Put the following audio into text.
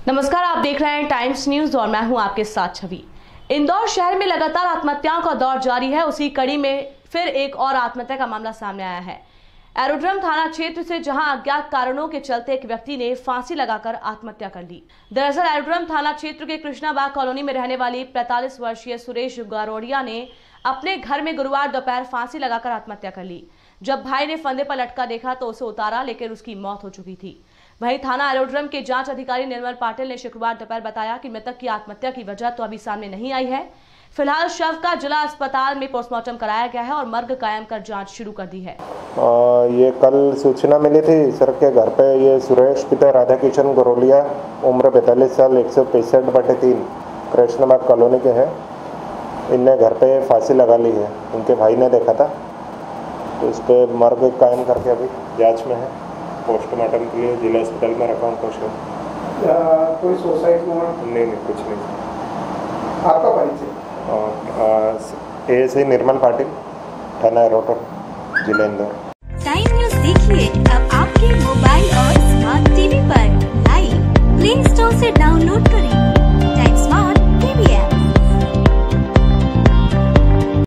नमस्कार, आप देख रहे हैं टाइम्स न्यूज और मैं हूं आपके साथ छवि। इंदौर शहर में लगातार आत्महत्याओं का दौर जारी है। उसी कड़ी में फिर एक और आत्महत्या का मामला सामने आया है। एरोड्रम थाना क्षेत्र से, जहां अज्ञात कारणों के चलते एक व्यक्ति ने फांसी लगाकर आत्महत्या कर ली। दरअसल एरोड्रम थाना क्षेत्र के कृष्णाबाग कॉलोनी में रहने वाली 45 वर्षीय सुरेश गारोडिया ने अपने घर में गुरुवार दोपहर फांसी लगाकर आत्महत्या कर ली। जब भाई ने फंदे पर लटका देखा तो उसे उतारा, लेकिन उसकी मौत हो चुकी थी। वहीं थाना एरोड्रम के जांच अधिकारी निर्मल पाटिल ने शुक्रवार दोपहर बताया कि मृतक की आत्महत्या की वजह तो अभी सामने नहीं आई है। फिलहाल शव का जिला अस्पताल में पोस्टमार्टम कराया गया है और मर्ग कायम कर जांच शुरू कर दी है। ये कल सूचना मिली थी सर के घर पे। ये सुरेश पिता राधाकिशन गरोलिया, उम्र 45 साल, 165/3, कृष्णबाग कॉलोनी के हैं। इनने घर पे फांसी लगा ली है। उनके भाई ने देखा था, तो इस पर मर्ग कायम करके अभी जांच में है। पोस्टमार्टम के लिए जिला अस्पताल में रखा उनको शव। कोई सुसाइड हुआ? नहीं, कुछ नहीं। आपका परिचय? एएसआई निर्मल पाटिल, थाना एरोड्रम, जिला इंदौर। टाइम न्यूज देखिए अब आपके मोबाइल और स्मार्ट टीवी पर लाइव प्ले स्टोर से डाउनलोड करें।